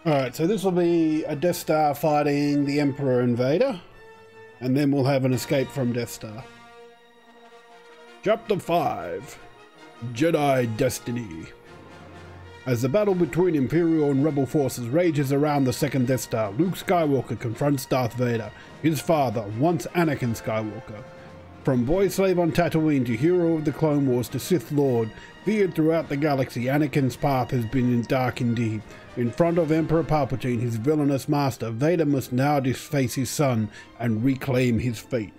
Alright, so this will be a Death Star fighting the Emperor and Vader, and then we'll have an escape from Death Star. Chapter 5, Jedi Destiny. As the battle between Imperial and Rebel forces rages around the second Death Star, Luke Skywalker confronts Darth Vader, his father, once Anakin Skywalker. From boy slave on Tatooine to hero of the Clone Wars to Sith Lord, feared throughout the galaxy, Anakin's path has been dark indeed. In front of Emperor Palpatine, his villainous master, Vader must now face his son and reclaim his fate.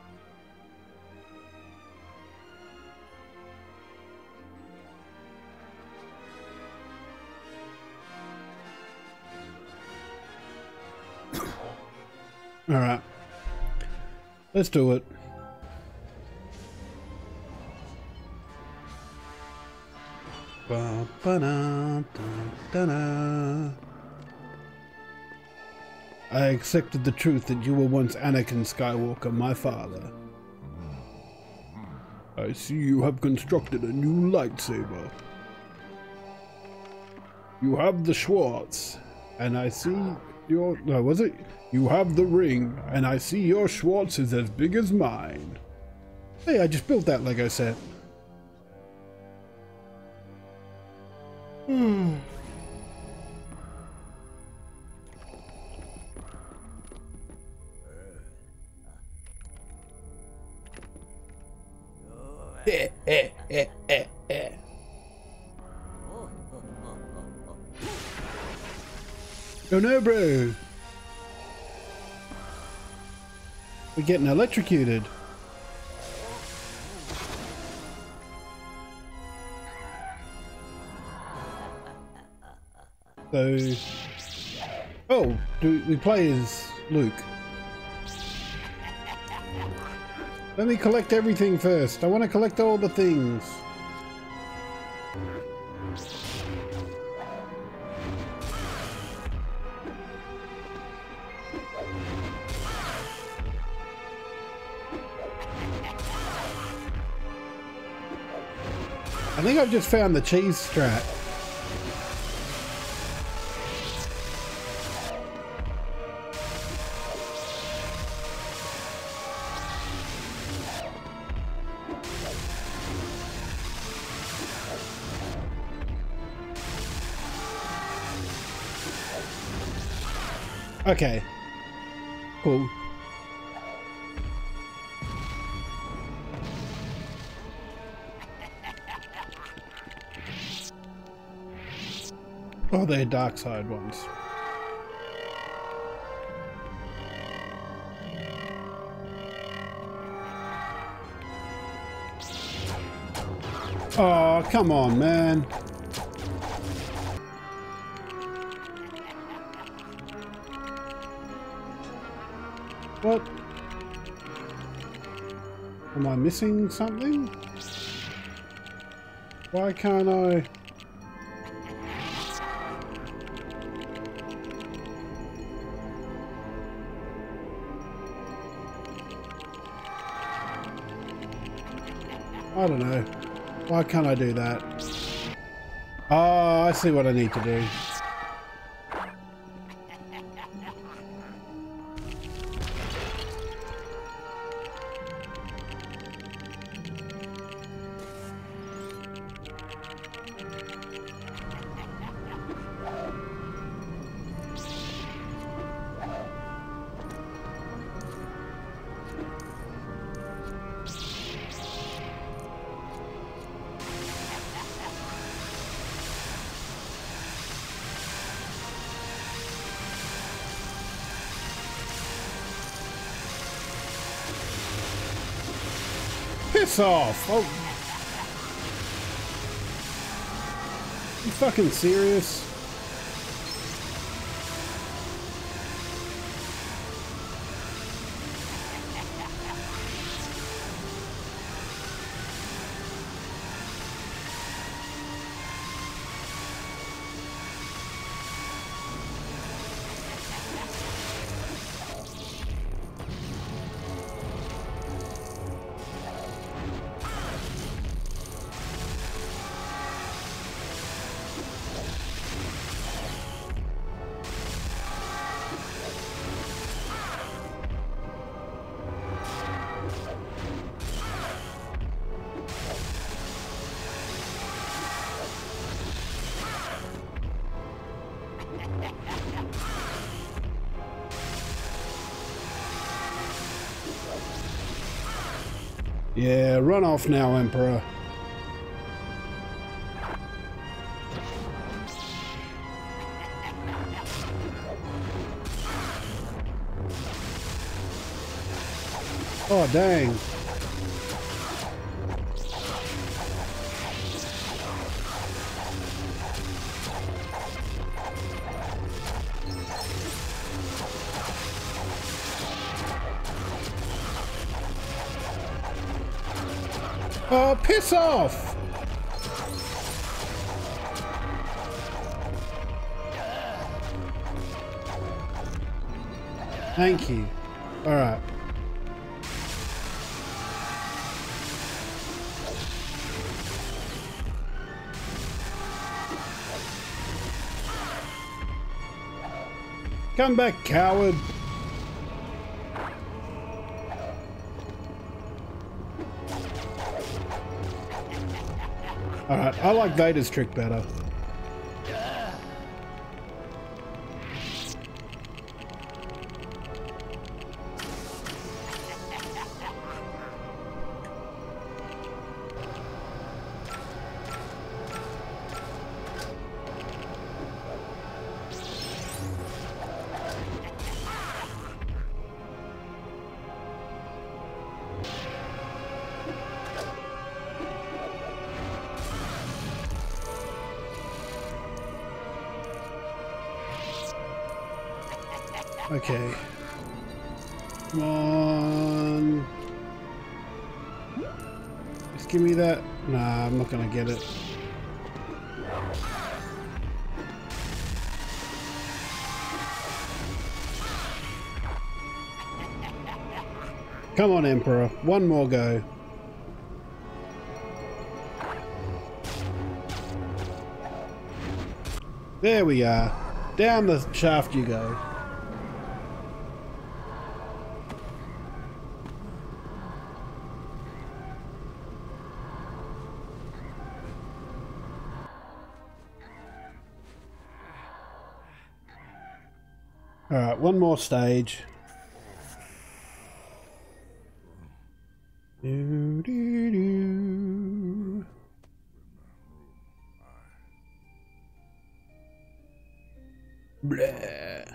Alright, let's do it. I accepted the truth that you were once Anakin Skywalker, my father. I see you have constructed a new lightsaber. You have the Schwartz, and I see your... No, was it? You have the ring, and I see your Schwartz is as big as mine. Hey, I just built that Lego set. Oh no, bro. We're getting electrocuted. So, oh, do we play as Luke? Let me collect everything first. I want to collect all the things. I think I've just found the cheese strat. Okay, cool. Oh, they're dark side ones. Oh, come on, man. What? Am I missing something? Why can't I? I don't know. Why can't I do that? Oh, I see what I need to do. Piss off! Oh. You fucking serious? Yeah, run off now, Emperor. Oh, dang. Oh, piss off! Thank you. All right. Come back, coward. Alright, I like Vader's trick better. Okay. Come on. Just give me that. Nah, I'm not gonna get it. Come on, Emperor. One more go. There we are. Down the shaft you go. Alright, one more stage. Do, do, do. Blah.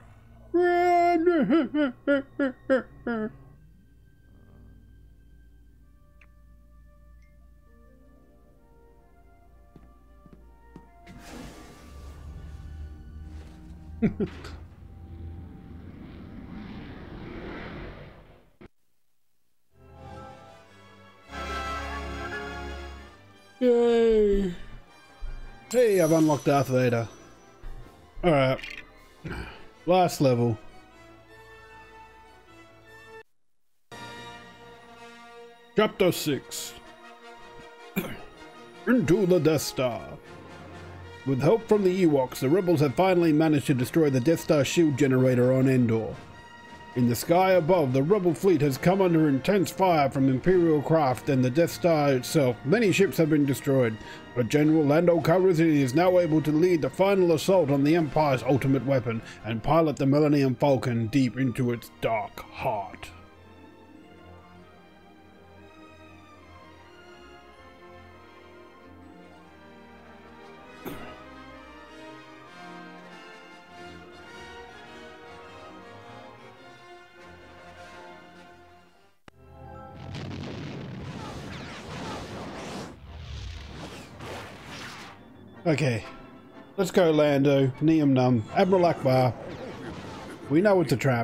Yay! Hey, I've unlocked Darth Vader. Alright. Last level. Chapter 6. Into the Death Star. With help from the Ewoks, the rebels have finally managed to destroy the Death Star shield generator on Endor. In the sky above, the rebel fleet has come under intense fire from Imperial craft and the Death Star itself. Many ships have been destroyed, but General Lando Calrissian is now able to lead the final assault on the Empire's ultimate weapon and pilot the Millennium Falcon deep into its dark heart. Okay, let's go, Lando, Neum Num, Admiral Akbar. We know it's a trap.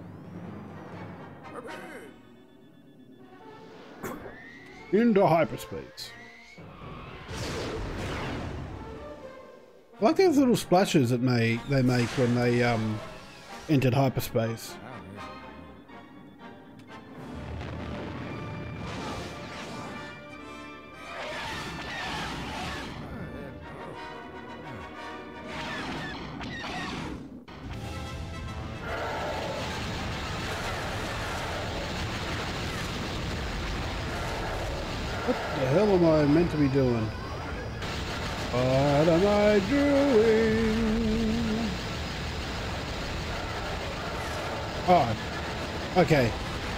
Into hyperspace. I like those little splashes that they make when they entered hyperspace. What the hell am I meant to be doing? What am I doing? Oh, okay.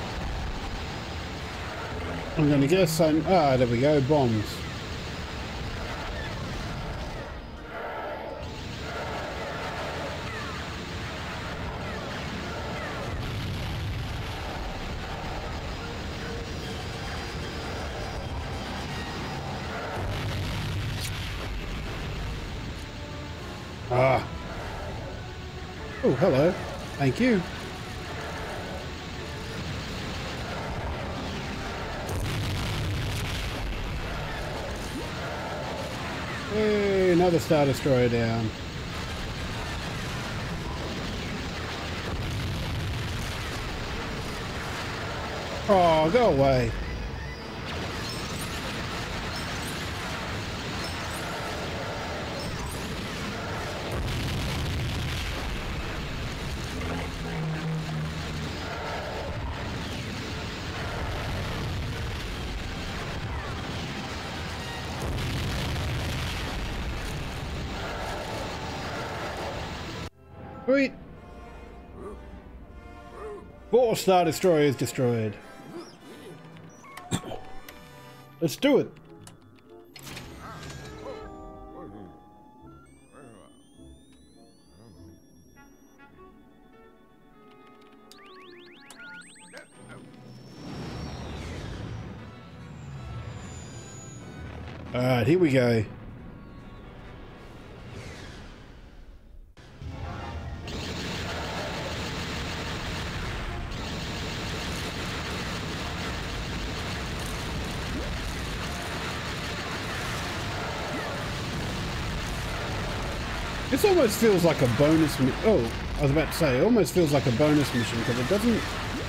I'm gonna guess I'm... Ah, there we go, bombs. Ah. Oh, hello. Thank you. Hey, another Star Destroyer down. Oh, go away. Sweet. 4 Star Destroyers destroyed. Let's do it. All right, here we go. This almost feels like a bonus. Oh, I was about to say, it almost feels like a bonus mission because it doesn't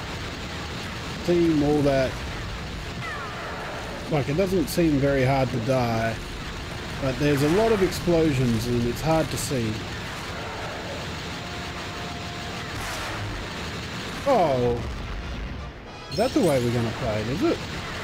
seem all that. Like, it doesn't seem very hard to die, but there's a lot of explosions and it's hard to see. Oh, is that the way we're going to play it, is it?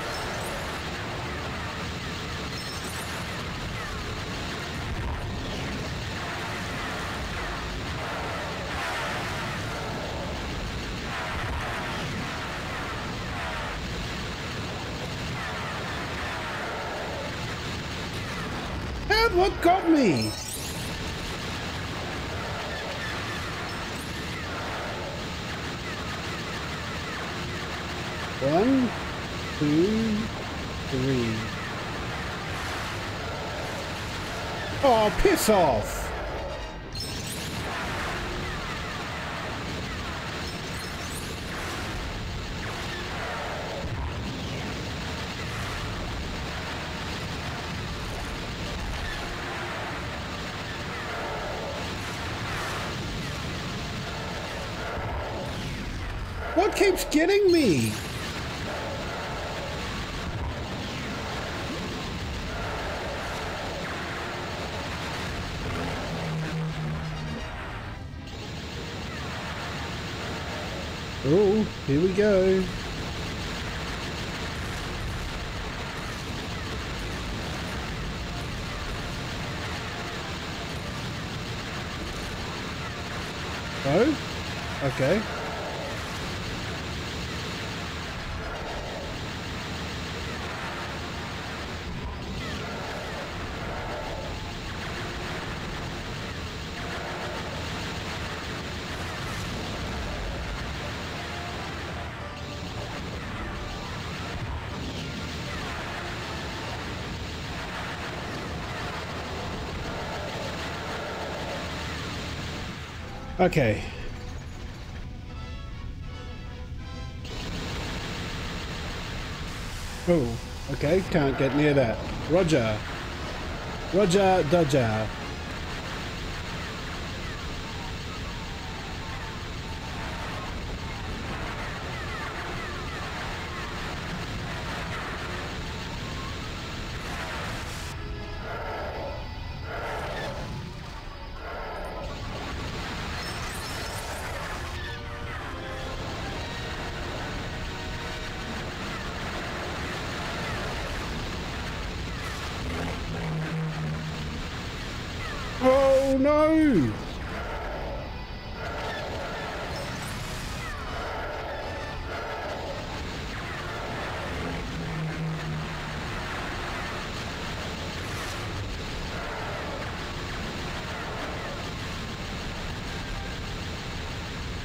What got me? One, two, three. Oh, piss off! What keeps getting me? Oh, here we go. Oh, okay. Okay. Oh, okay, can't get near that. Roger. Roger, Dodger. Oh no!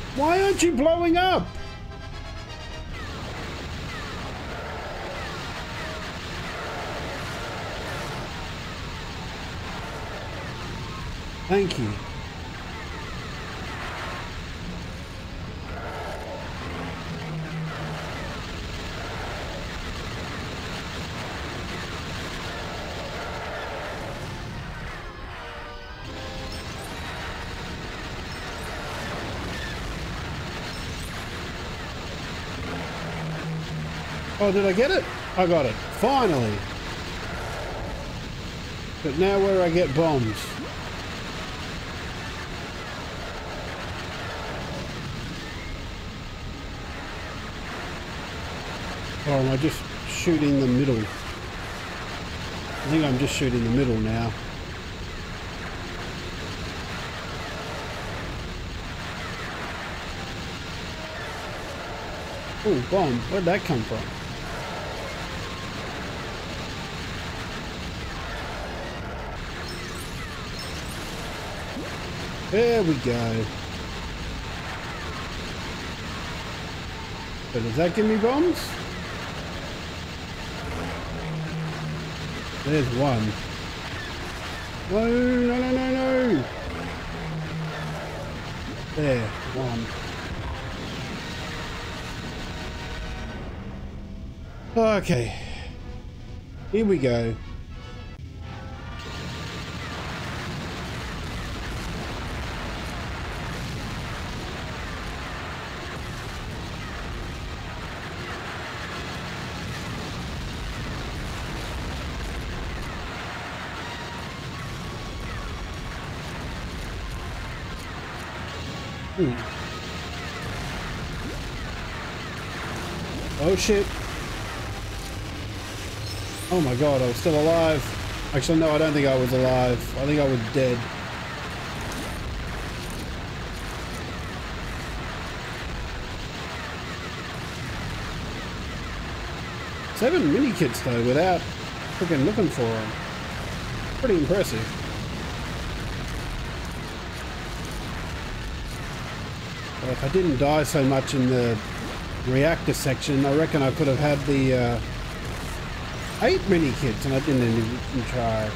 Why aren't you blowing up? Thank you. Oh, did I get it? I got it. Finally. But now where do I get bombs? Or am I just shooting the middle? I think I'm just shooting the middle now. Oh, bomb. Where'd that come from? There we go. So does that give me bombs? There's one. No, no, no, no, no. There, one. Okay. Here we go. Oh shit. Oh my god, I was still alive. Actually, no, I don't think I was alive. I think I was dead. 7 mini kits though, without freaking looking for them. Pretty impressive. Well, if I didn't die so much in the reactor section, I reckon I could have had the 8 mini kits, and I didn't even try.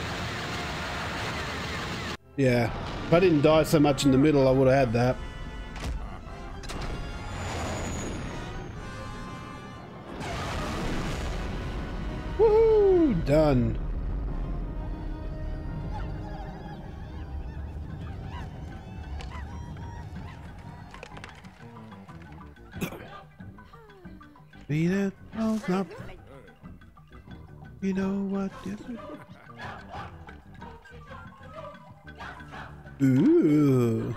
Yeah, if I didn't die so much in the middle, I would have had that. Woohoo! Done. Beat it, oh, up. You know what is it? Ooh.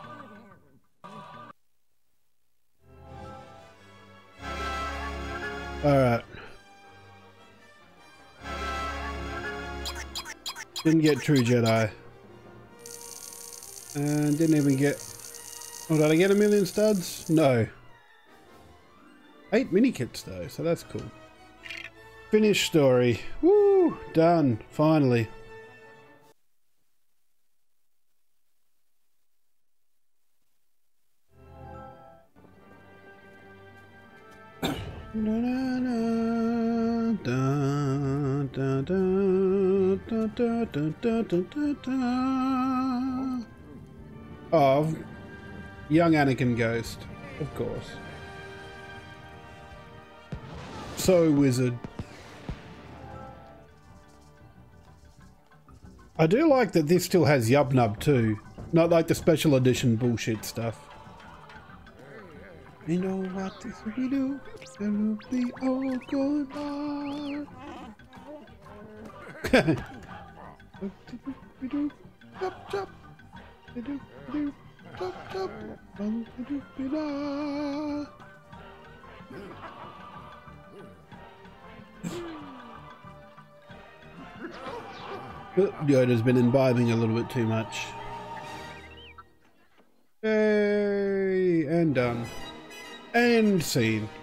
Alright. Didn't get True Jedi. And didn't even get... Oh, did I get 1,000,000 studs? No. 8 mini kits though, so that's cool. Finished story. Woo! Done. Finally. Oh, young Anakin Ghost, of course. So wizard. I do like that this still has Yub Nub too, not like the special edition bullshit stuff. You know what this we do? There will be all goodbye. Yoda's been imbibing a little bit too much. Yay! And done. End scene.